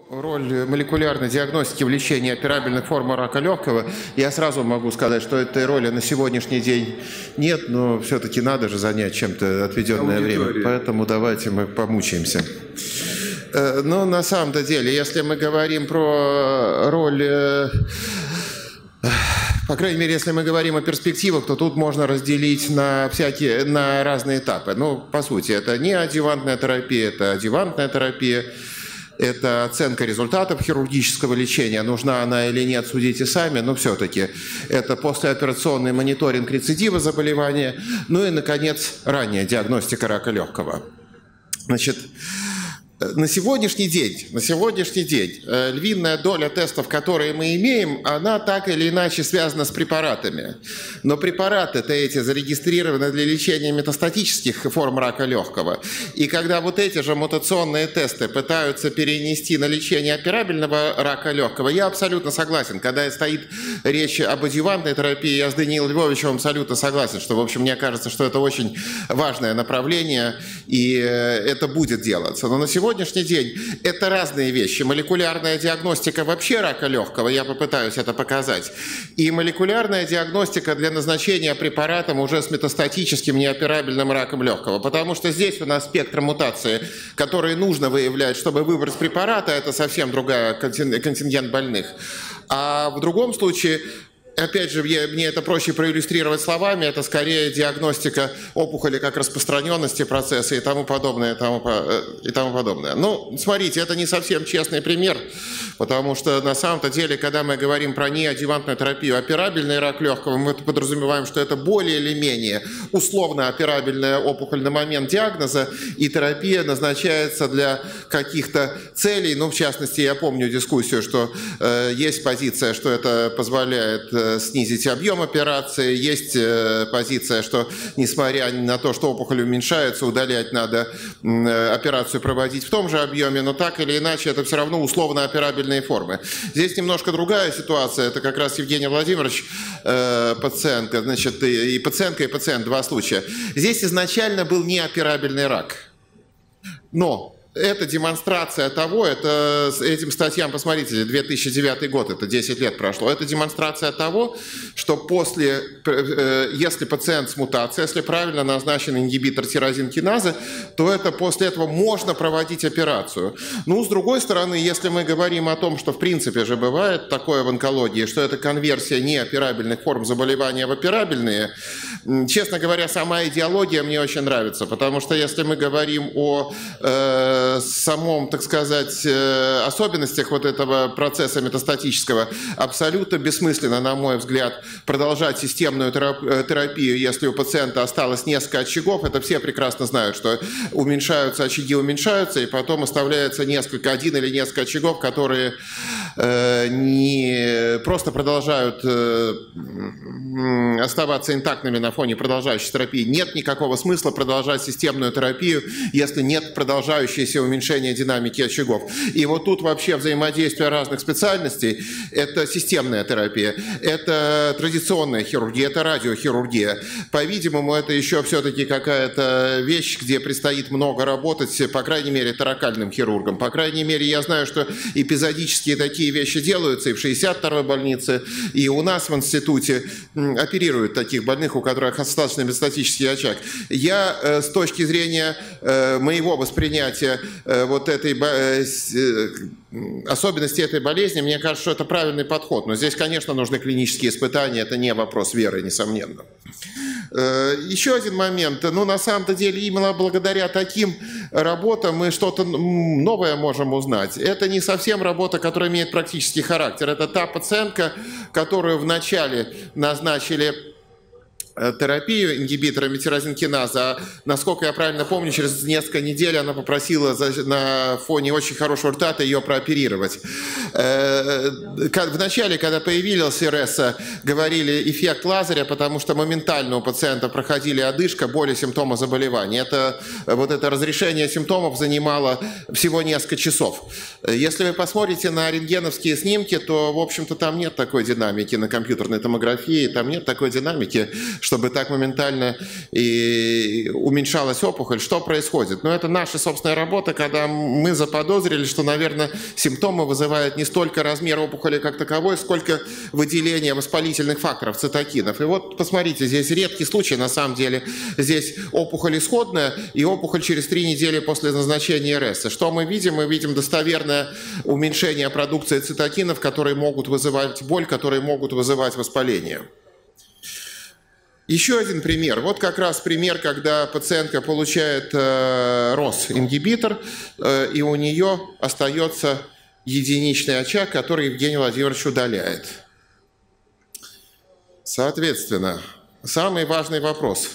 роль молекулярной диагностики в лечении операбельных форм рака легкого, я сразу могу сказать, что этой роли на сегодняшний день нет, но все-таки надо же занять чем-то отведенное время. Поэтому давайте мы помучаемся. Но на самом-то деле, если мы говорим про роль... По крайней мере, если мы говорим о перспективах, то тут можно разделить на разные этапы. Ну, по сути, это не адъювантная терапия, это адъювантная терапия. Это оценка результатов хирургического лечения. Нужна она или нет, судите сами, но все-таки это послеоперационный мониторинг рецидива заболевания. Ну и, наконец, ранняя диагностика рака легкого. Значит, на сегодняшний день львиная доля тестов, которые мы имеем, она так или иначе связана с препаратами. Но препараты-то эти зарегистрированы для лечения метастатических форм рака легкого. И когда вот эти же мутационные тесты пытаются перенести на лечение операбельного рака легкого, я абсолютно согласен. Когда стоит речь об адъювантной терапии, я с Даниилом Львовичем абсолютно согласен, что, в общем, мне кажется, что это очень важное направление, и это будет делаться. Но на сегодняшний день это разные вещи. Молекулярная диагностика вообще рака легкого, я попытаюсь это показать, и молекулярная диагностика для назначения препаратом уже с метастатическим неоперабельным раком легкого, потому что здесь у нас спектр мутации, которые нужно выявлять, чтобы выбрать препарата, это совсем другой контингент больных. А в другом случае... Опять же, мне это проще проиллюстрировать словами, это скорее диагностика опухоли как распространенности процесса и тому подобное, и тому подобное. Ну, смотрите, это не совсем честный пример, потому что на самом-то деле, когда мы говорим про неадъювантную терапию, операбельный рак легкого, мы подразумеваем, что это более или менее условно операбельная опухоль на момент диагноза, и терапия назначается для каких-то целей. Ну, в частности, я помню дискуссию, что есть позиция, что это позволяет снизить объем операции. Есть позиция, что несмотря на то, что опухоль уменьшается, удалять надо, операцию проводить в том же объеме, но так или иначе это все равно условно операбельные формы. Здесь немножко другая ситуация. Это как раз Евгений Владимирович, пациентка, значит, и пациент, два случая. Здесь изначально был неоперабельный рак. Но это демонстрация того, это этим статьям, посмотрите, 2009 год, это 10 лет прошло, это демонстрация того, что если пациент с мутацией, если правильно назначен ингибитор тирозинкиназы, то это после этого можно проводить операцию. Ну, с другой стороны, если мы говорим о том, что в принципе же бывает такое в онкологии, что это конверсия неоперабельных форм заболевания в операбельные, честно говоря, сама идеология мне очень нравится, потому что если мы говорим о самом, так сказать, особенностях вот этого процесса метастатического, абсолютно бессмысленно, на мой взгляд, продолжать системную терапию, если у пациента осталось несколько очагов. Это все прекрасно знают, что очаги уменьшаются, и потом оставляется один или несколько очагов, которые не просто продолжают оставаться интактными на фоне продолжающей терапии. Нет никакого смысла продолжать системную терапию, если нет продолжающейся уменьшения динамики очагов. И вот тут вообще взаимодействие разных специальностей – это системная терапия, это традиционная хирургия, это радиохирургия. По-видимому, это еще все-таки какая-то вещь, где предстоит много работать, по крайней мере, торакальным хирургам. По крайней мере, я знаю, что эпизодические такие вещи делаются и в 62-й больнице, и у нас в институте оперируют таких больных, у которых остаточный метастатический очаг. Я с точки зрения моего воспринятия вот этой особенности этой болезни, мне кажется, что это правильный подход. Но здесь, конечно, нужны клинические испытания, это не вопрос веры, несомненно. Еще один момент. Ну, на самом-то деле, именно благодаря таким работам мы что-то новое можем узнать. Это не совсем работа, которая имеет практический характер. Это та пациентка, которую вначале назначили терапию ингибиторами тирозинкиназы, а, насколько я правильно помню, через несколько недель она попросила на фоне очень хорошего ртата ее прооперировать. Вначале, когда появилась РСа, говорили эффект Лазаря, потому что моментально у пациента проходили одышка, боли, симптомы заболевания. Вот это разрешение симптомов занимало всего несколько часов. Если вы посмотрите на рентгеновские снимки, то, в общем-то, там нет такой динамики на компьютерной томографии, там нет такой динамики, чтобы так моментально и уменьшалась опухоль. Что происходит? Ну, это наша собственная работа, когда мы заподозрили, что, наверное, симптомы вызывают не столько размер опухоли как таковой, сколько выделение воспалительных факторов, цитокинов. И вот, посмотрите, здесь редкий случай, на самом деле. Здесь опухоль исходная и опухоль через 3 недели после назначения РС. Что мы видим? Мы видим достоверное уменьшение продукции цитокинов, которые могут вызывать боль, которые могут вызывать воспаление. Еще один пример. Вот как раз пример, когда пациентка получает ROS-ингибитор, и у нее остается единичный очаг, который Евгений Владимирович удаляет. Соответственно, самый важный вопрос.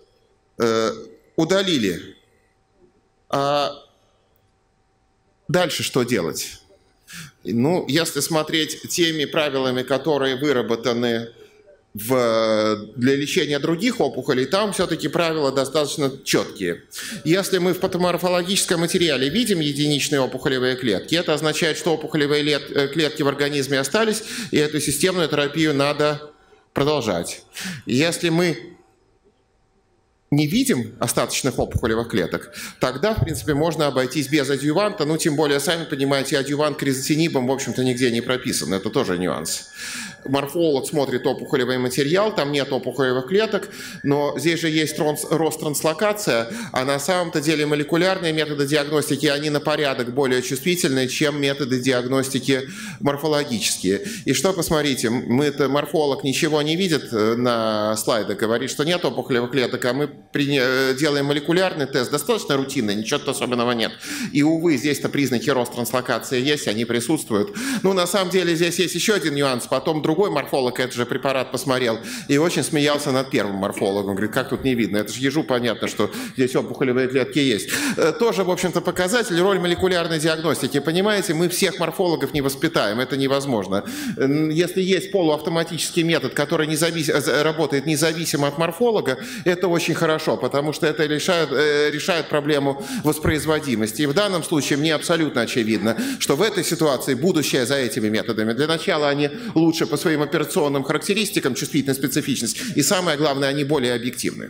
Удалили. А дальше что делать? Ну, если смотреть теми правилами, которые выработаны для лечения других опухолей, там все-таки правила достаточно четкие. Если мы в патоморфологическом материале видим единичные опухолевые клетки, это означает, что опухолевые клетки в организме остались, и эту системную терапию надо продолжать. Если мы не видим остаточных опухолевых клеток, тогда, в принципе, можно обойтись без адъюванта, ну, тем более, сами понимаете, адъювант кризотинибом, в общем-то, нигде не прописан, это тоже нюанс. Морфолог смотрит опухолевый материал, там нет опухолевых клеток, но здесь же есть рост-транслокация, а на самом-то деле молекулярные методы диагностики, они на порядок более чувствительны, чем методы диагностики морфологические. И что, посмотрите, мы-то морфолог ничего не видит на слайдах, говорит, что нет опухолевых клеток, а мы делаем молекулярный тест, достаточно рутинный, ничего особенного нет. И, увы, здесь-то признаки рост-транслокации есть, они присутствуют. Ну, на самом деле, здесь есть еще один нюанс, потом другой морфолог этот же препарат посмотрел и очень смеялся над первым морфологом. Говорит, как тут не видно? Это же ежу понятно, что здесь опухолевые клетки есть. Тоже, в общем-то, показатель, роль молекулярной диагностики. Понимаете, мы всех морфологов не воспитаем, это невозможно. Если есть полуавтоматический метод, который работает независимо от морфолога, это очень хорошо, потому что это решает проблему воспроизводимости. И в данном случае мне абсолютно очевидно, что в этой ситуации будущее за этими методами. Для начала они лучше по своим операционным характеристикам, чувствительность, специфичность, и самое главное, они более объективны.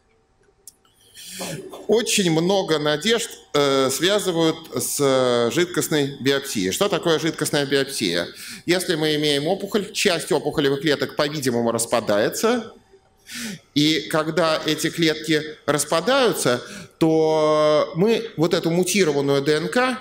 Очень много надежд связывают с жидкостной биопсией. Что такое жидкостная биопсия? Если мы имеем опухоль, часть опухолевых клеток, по-видимому, распадается, и когда эти клетки распадаются, то мы вот эту мутированную ДНК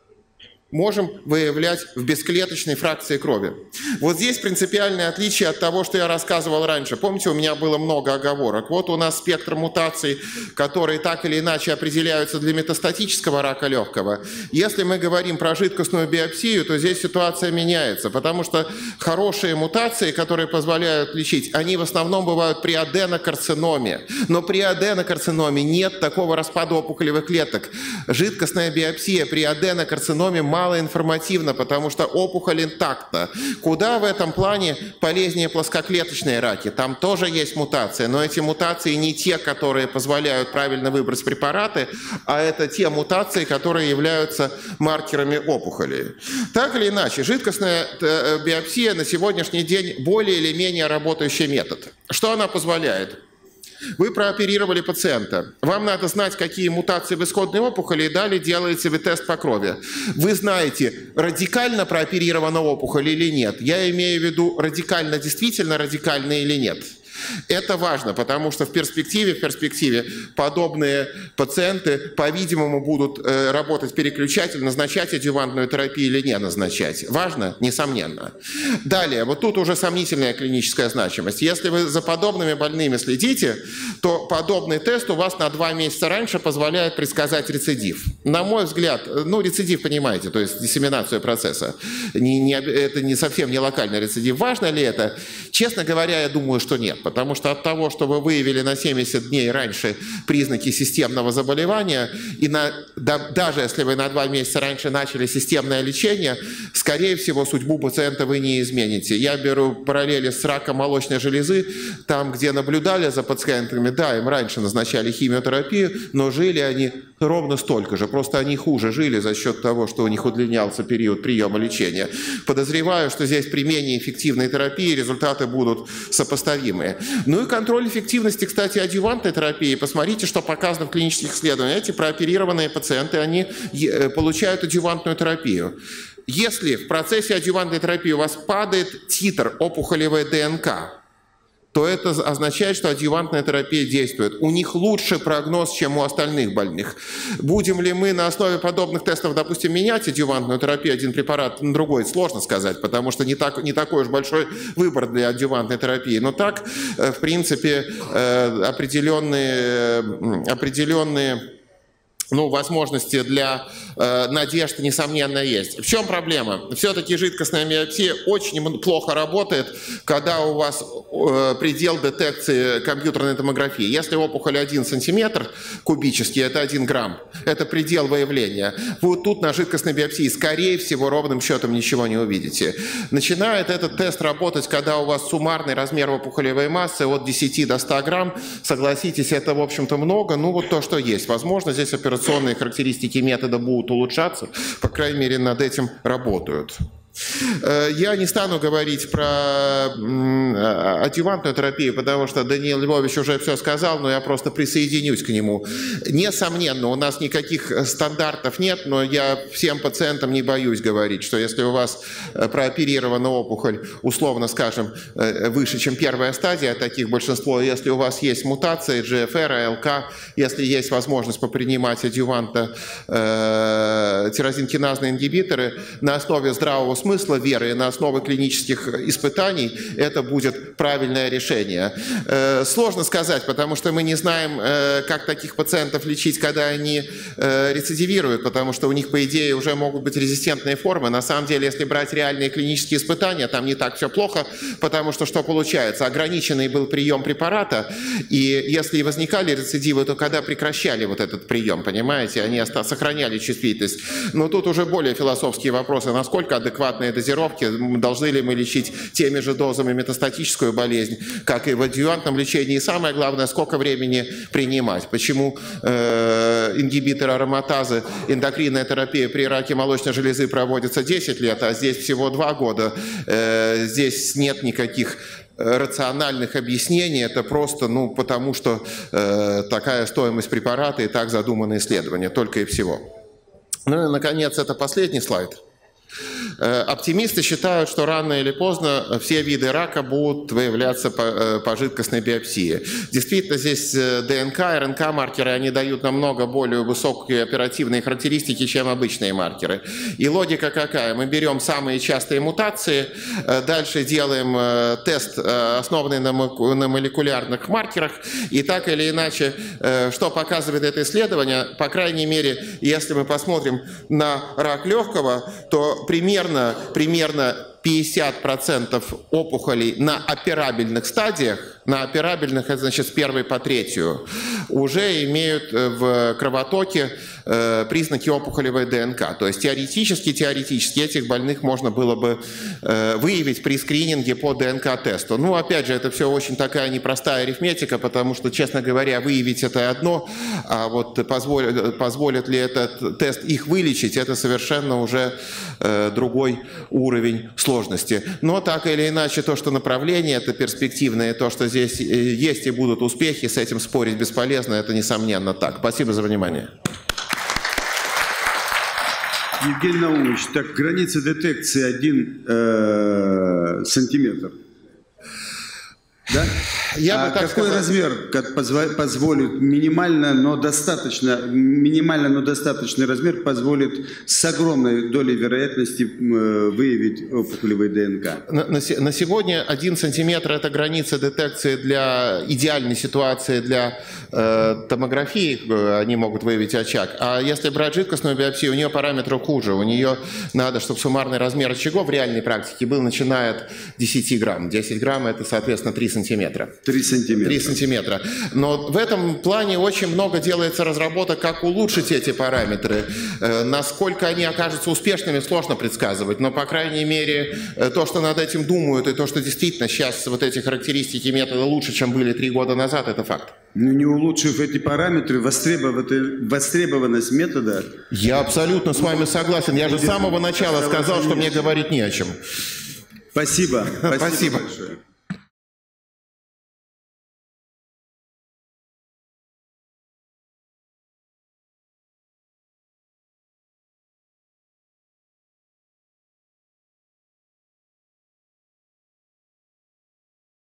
можем выявлять в бесклеточной фракции крови. Вот здесь принципиальное отличие от того, что я рассказывал раньше. Помните, у меня было много оговорок. Вот у нас спектр мутаций, которые так или иначе определяются для метастатического рака легкого. Если мы говорим про жидкостную биопсию, то здесь ситуация меняется, потому что хорошие мутации, которые позволяют лечить, они в основном бывают при аденокарциноме. Но при аденокарциноме нет такого распада опухолевых клеток. Жидкостная биопсия при аденокарциноме малоинформативно, потому что опухоль интактна. Куда в этом плане полезнее плоскоклеточные раки? Там тоже есть мутации, но эти мутации не те, которые позволяют правильно выбрать препараты, а это те мутации, которые являются маркерами опухоли. Так или иначе, жидкостная биопсия на сегодняшний день более или менее работающий метод. Что она позволяет? Вы прооперировали пациента. Вам надо знать, какие мутации в исходной опухоли, и далее делаете тест по крови. Вы знаете, радикально прооперирована опухоль или нет. Я имею в виду радикально, действительно радикально или нет. Это важно, потому что в перспективе подобные пациенты, по-видимому, будут работать переключатель, назначать адъювантную терапию или не назначать. Важно? Несомненно. Далее, вот тут уже сомнительная клиническая значимость. Если вы за подобными больными следите, то подобный тест у вас на 2 месяца раньше позволяет предсказать рецидив. На мой взгляд, ну, рецидив, понимаете, то есть диссеминацию процесса. Это не совсем не локальный рецидив. Важно ли это? Честно говоря, я думаю, что нет. Потому что от того, что вы выявили на 70 дней раньше признаки системного заболевания, и даже если вы на 2 месяца раньше начали системное лечение, скорее всего, судьбу пациента вы не измените. Я беру параллели с раком молочной железы, там, где наблюдали за пациентами, да, им раньше назначали химиотерапию, но жили они ровно столько же. Просто они хуже жили за счет того, что у них удлинялся период приема лечения. Подозреваю, что здесь при менее эффективной терапии результаты будут сопоставимые. Ну и контроль эффективности, кстати, адъювантной терапии. Посмотрите, что показано в клинических исследованиях. Эти прооперированные пациенты, они получают адъювантную терапию. Если в процессе адъювантной терапии у вас падает титр опухолевой ДНК, то это означает, что адъювантная терапия действует. У них лучший прогноз, чем у остальных больных. Будем ли мы на основе подобных тестов, допустим, менять адъювантную терапию, один препарат на другой, сложно сказать, потому что не такой уж большой выбор для адъювантной терапии. Но так, в принципе, определенные возможности для надежд, несомненно, есть. В чем проблема? Все-таки жидкостная миопсия очень плохо работает, когда у вас предел детекции компьютерной томографии. Если опухоль 1 сантиметр кубический, это 1 грамм. Это предел выявления. Вот тут на жидкостной биопсии, скорее всего, ровным счетом ничего не увидите. Начинает этот тест работать, когда у вас суммарный размер опухолевой массы от 10 до 100 грамм. Согласитесь, это, в общем-то, много. Ну, вот то, что есть. Возможно, здесь операционные характеристики метода будут улучшаться. По крайней мере, над этим работают. Я не стану говорить про адъювантную терапию, потому что Даниил Львович уже все сказал, но я просто присоединюсь к нему. Несомненно, у нас никаких стандартов нет, но я всем пациентам не боюсь говорить, что если у вас прооперирована опухоль, условно скажем, выше, чем первая стадия, таких большинство, если у вас есть мутации GFR, АЛК, если есть возможность попринимать адъюванта тирозинкиназные ингибиторы на основе здравого смысла, веры и на основе клинических испытаний, это будет правильное решение. Сложно сказать, потому что мы не знаем, как таких пациентов лечить, когда они рецидивируют, потому что у них, по идее, уже могут быть резистентные формы. На самом деле, если брать реальные клинические испытания, там не так все плохо, потому что что получается? Ограниченный был прием препарата, и если и возникали рецидивы, то когда прекращали вот этот прием, понимаете, они сохраняли чувствительность. Но тут уже более философские вопросы, насколько адекватные дозировки, должны ли мы лечить теми же дозами метастатическую болезнь, как и в адъювантном лечении, и самое главное, сколько времени принимать. Почему ингибиторы ароматазы, эндокринная терапия при раке молочной железы проводится 10 лет, а здесь всего 2 года. Здесь нет никаких рациональных объяснений, это просто, потому что такая стоимость препарата и так задумано исследование, только и всего. Ну и, наконец, это последний слайд. Оптимисты считают, что рано или поздно все виды рака будут выявляться по жидкостной биопсии. Действительно, здесь ДНК, РНК-маркеры, они дают намного более высокие оперативные характеристики, чем обычные маркеры. И логика какая? Мы берем самые частые мутации, дальше делаем тест, основанный на молекулярных маркерах, и так или иначе, что показывает это исследование, по крайней мере, если мы посмотрим на рак легкого, то примерно 50% опухолей на операбельных стадиях, на операбельных, это значит с 1 по 3, уже имеют в кровотоке признаки опухолевой ДНК. То есть теоретически этих больных можно было бы выявить при скрининге по ДНК-тесту. Ну, опять же, это все очень такая непростая арифметика, потому что, честно говоря, выявить это одно, а вот позволит ли этот тест их вылечить, это совершенно уже другой уровень сложности. Но так или иначе, то, что направление это перспективное, то, что здесь есть и будут успехи, с этим спорить бесполезно, это несомненно так. Спасибо за внимание. Евгений Наумович, так граница детекции 1 сантиметр. Да? Какой размер позволит минимально, но достаточный размер позволит с огромной долей вероятности выявить опухолевой ДНК? На сегодня 1 сантиметр – это граница детекции для идеальной ситуации для томографии, они могут выявить очаг. А если брать жидкостную биопсию, у нее параметры хуже. У нее надо, чтобы суммарный размер очагов в реальной практике был начиная от 10 грамм. 10 грамм – это, соответственно, 3 сантиметра. сантиметра. 3 сантиметра. 3 сантиметра. Но в этом плане очень много делается разработок, как улучшить эти параметры. Насколько они окажутся успешными, сложно предсказывать. Но, по крайней мере, то, что над этим думают, и то, что действительно сейчас вот эти характеристики метода лучше, чем были 3 года назад, это факт. Но не улучшив эти параметры, востребованность метода... Я абсолютно с вами согласен. Я же с самого начала сказал, что мне говорить не о чем. Спасибо. Спасибо. Большое.